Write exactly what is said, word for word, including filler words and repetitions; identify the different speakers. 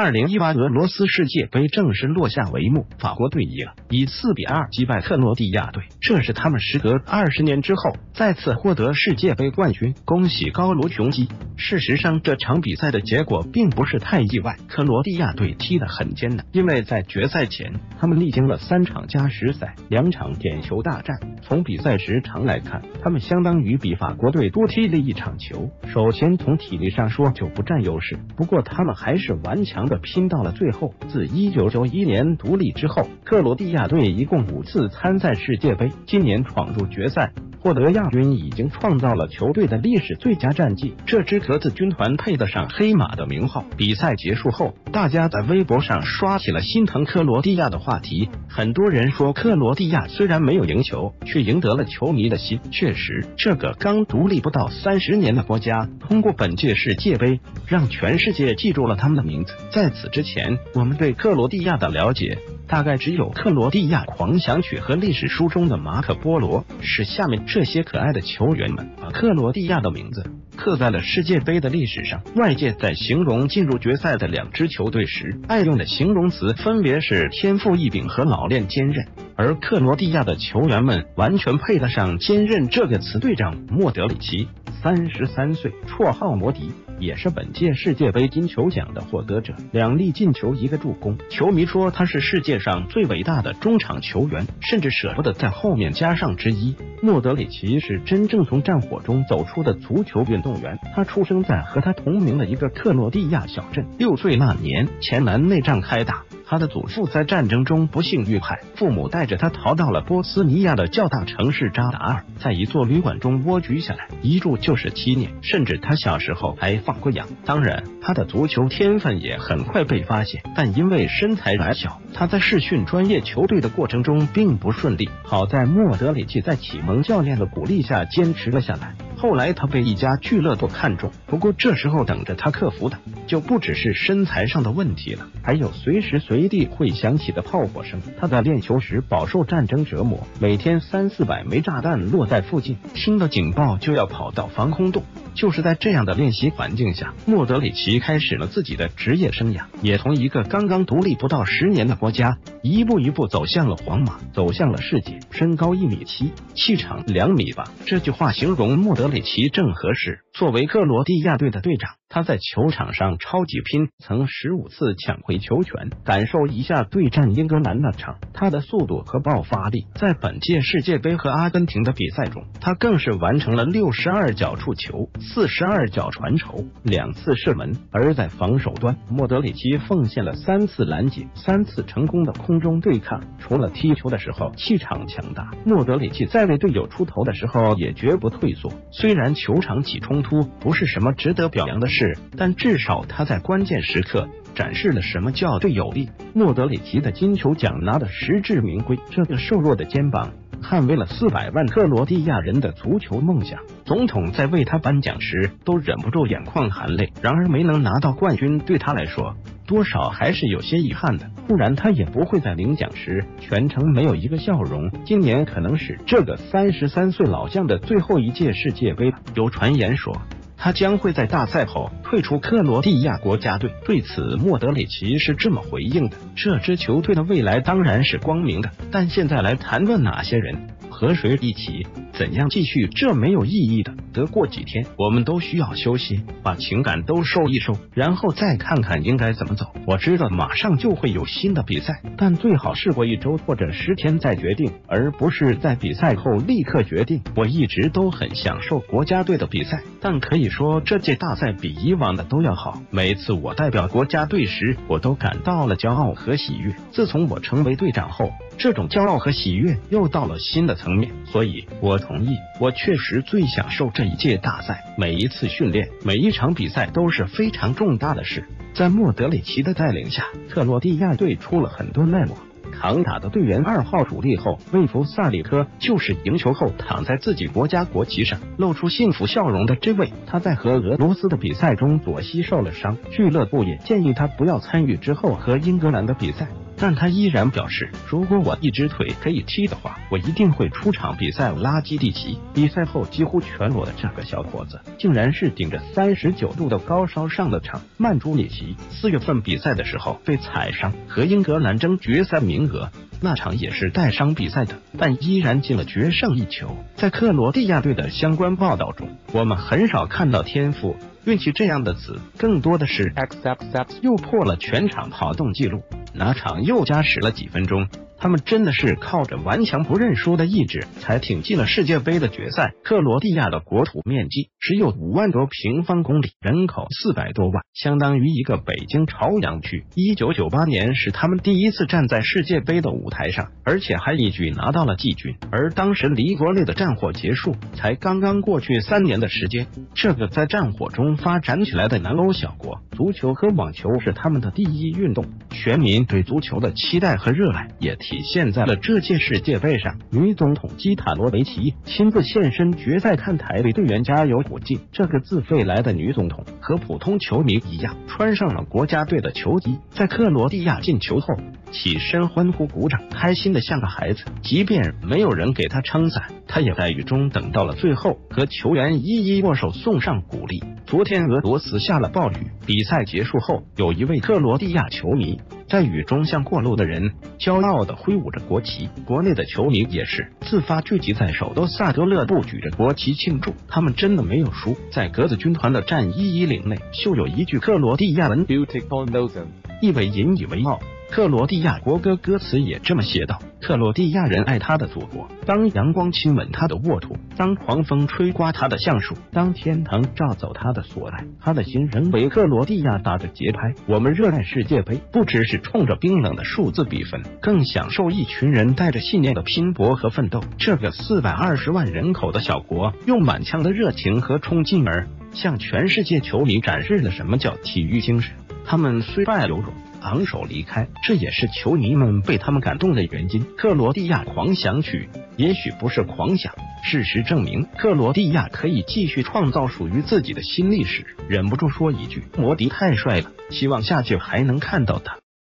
Speaker 1: 二零一八俄罗斯世界杯正式落下帷幕，法国队赢了，以四比二击败克罗地亚队，这是他们时隔二十年之后再次获得世界杯冠军，恭喜高卢雄鸡。事实上，这场比赛的结果并不是太意外，克罗地亚队踢得很艰难，因为在决赛前，他们历经了三场加时赛，两场点球大战。从比赛时长来看，他们相当于比法国队多踢了一场球。首先从体力上说就不占优势，不过他们还是顽强的拼到了最后。自一九九一年独立之后，克罗地亚队一共五次参赛世界杯，今年闯入决赛获得亚军，已经创造了球队的历史最佳战绩。这支格子军团配得上黑马的名号。比赛结束后，大家在微博上刷起了心疼克罗地亚的话题，很多人说克罗地亚虽然没有赢球，却赢得了球迷的心。确实，这个刚独立不到三十年的国家，通过本届世界杯让全世界记住了他们的名字。在此之前，我们对克罗地亚的了解大概只有《克罗地亚狂想曲》和历史书中的马可波罗，是下面这些可爱的球员们把克罗地亚的名字刻在了世界杯的历史上。外界在形容进入决赛的两支球队时，爱用的形容词分别是天赋异禀和老练坚韧，而克罗地亚的球员们完全配得上坚韧这个词。队长莫德里奇三十三岁，绰号摩迪，也是本届世界杯金球奖的获得者，两粒进球一个助攻。球迷说他是世界上最伟大的中场球员，甚至舍不得在后面加上之一。莫德里奇是真正从战火中走出的足球运动员，他出生在和他同名的一个克罗地亚小镇。六岁那年，前南内战开打，他的祖父在战争中不幸遇害，父母带着他逃到了波斯尼亚的较大城市扎达尔，在一座旅馆中蜗居下来，一住就是七年，甚至他小时候还放过羊。当然，他的足球天分也很快被发现，但因为身材矮小，他在试训专业球队的过程中并不顺利。好在莫德里奇在启蒙教练的鼓励下坚持了下来。后来他被一家俱乐部看中，不过这时候等着他克服的就不只是身材上的问题了，还有随时随地会响起的炮火声。他在练球时饱受战争折磨，每天三四百枚炸弹落在附近，听到警报就要跑到防空洞。就是在这样的练习环境下，莫德里奇开始了自己的职业生涯，也从一个刚刚独立不到十年的国家，一步一步走向了皇马，走向了世界。身高一米七，气场两米八，这句话形容莫德里奇正合适。作为克罗地亚队的队长，他在球场上超级拼，曾十五次抢回球权。感受一下对战英格兰那场，他的速度和爆发力。在本届世界杯和阿根廷的比赛中，他更是完成了六十二脚触球，四十二脚传球，两次射门。而在防守端，莫德里奇奉献了三次拦截，三次成功的空中对抗。除了踢球的时候气场强大，莫德里奇在为队友出头的时候也绝不退缩。虽然球场起冲突不是什么值得表扬的事，但至少他在关键时刻展示了什么叫队友力。莫德里奇的金球奖拿得实至名归，这个瘦弱的肩膀捍卫了四百万克罗地亚人的足球梦想。总统在为他颁奖时都忍不住眼眶含泪，然而没能拿到冠军对他来说多少还是有些遗憾的，不然他也不会在领奖时全程没有一个笑容。今年可能是这个三十三岁老将的最后一届世界杯，有传言说他将会在大赛后退出克罗地亚国家队。对此，莫德里奇是这么回应的：这支球队的未来当然是光明的，但现在来谈论哪些人和谁一起怎样继续，这没有意义的。得过几天我们都需要休息，把情感都收一收，然后再看看应该怎么走。我知道马上就会有新的比赛，但最好是过一周或者十天再决定，而不是在比赛后立刻决定。我一直都很享受国家队的比赛，但可以说这届大赛比以往的都要好。每次我代表国家队时，我都感到了骄傲和喜悦。自从我成为队长后，这种骄傲和喜悦又到了新的层面，所以我同意，我确实最享受这一届大赛。每一次训练，每一场比赛都是非常重大的事。在莫德里奇的带领下，克罗地亚队出了很多奈落。扛打的队员二号主力后魏弗萨里科就是赢球后躺在自己国家国旗上露出幸福笑容的这位。他在和俄罗斯的比赛中左膝受了伤，俱乐部也建议他不要参与之后和英格兰的比赛。 但他依然表示，如果我一只腿可以踢的话，我一定会出场比赛拉基蒂奇。比赛后几乎全裸的这个小伙子，竟然是顶着三十九度的高烧上了场。曼朱里奇四月份比赛的时候被踩伤，和英格兰争决赛名额，那场也是带伤比赛的，但依然进了决胜一球。在克罗地亚队的相关报道中，我们很少看到天赋、运气这样的词，更多的是 X X X 又破了全场跑动记录，哪场又加时了几分钟。他们真的是靠着顽强不认输的意志才挺进了世界杯的决赛。克罗地亚的国土面积只有五万多平方公里，人口四百多万，相当于一个北京朝阳区。一九九八年是他们第一次站在世界杯的舞台上，而且还一举拿到了季军。而当时离国内的战火结束才刚刚过去三年的时间，这个在战火中发展起来的南欧小国，足球和网球是他们的第一运动，全民对足球的期待和热爱也体现在了这届世界杯上。女总统基塔罗维奇亲自现身决赛看台为队员加油鼓劲。这个自费来的女总统和普通球迷一样，穿上了国家队的球衣，在克罗地亚进球后起身欢呼鼓掌，开心的像个孩子。即便没有人给他撑伞，他也在雨中等到了最后，和球员一一握手送上鼓励。昨天俄罗斯下了暴雨，比赛结束后，有一位克罗地亚球迷在雨中向过路的人骄傲地挥舞着国旗，国内的球迷也是自发聚集在首都萨格勒布，举着国旗庆祝。他们真的没有输。在格子军团的战衣衣领内绣有一句克罗地亚文 Beautiful Nozem， 意味引以为傲。克罗地亚国歌歌词也这么写道：克罗地亚人爱他的祖国，当阳光亲吻他的沃土，当狂风吹刮他的橡树，当天堂照走他的所在，他的心仍为克罗地亚打着节拍。我们热爱世界杯，不只是冲着冰冷的数字比分，更享受一群人带着信念的拼搏和奋斗。这个四百二十万人口的小国，用满腔的热情和冲劲儿，向全世界球迷展示了什么叫体育精神。他们虽败犹荣，昂首离开，这也是球迷们被他们感动的原因。克罗地亚狂想曲也许不是狂想，事实证明克罗地亚可以继续创造属于自己的新历史。忍不住说一句，摩迪太帅了，希望下届还能看到他。